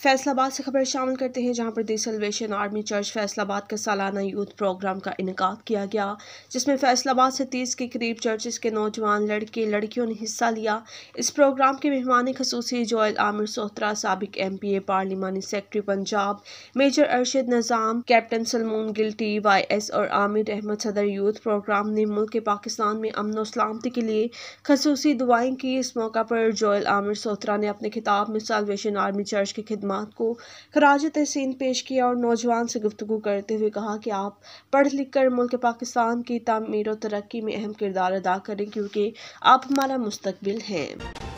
फैसलाबाद से खबर शामिल करते हैं, जहां पर the salvation army church Faisalabad का सालाना यूथ प्रोग्राम का इनेकाद किया गया, जिसमें फैसलाबाद से 30 के करीब चर्चेस के नौजवान लड़के लड़कियों ने हिस्सा लिया। इस प्रोग्राम के मेहमान खसूसी जोयल आमिर सोहत्रा, साबिक MPA, पार्लिमानी secretary Punjab major Arshad Nizam, captain Salmun गिल्टी, YS और आमिर अहमद। सदर यूथ प्रोग्राम ने मुल्क पाकिस्तान में अमन और सलामती के लिए खसूसी दुआएं की। इस मौका पर जोयल आमिर सोहत्रा ने अपने खिताब में सल्वेशन आर्मी चर्च की खिदमत को खराज तहसीन पेश किया और नौजवान से गुफ्तगू करते हुए कहा कि आप पढ़ लिख कर मुल्क पाकिस्तान की तामीर और तरक्की में अहम किरदार अदा करें, क्योंकि आप हमारा मुस्तकबिल हैं।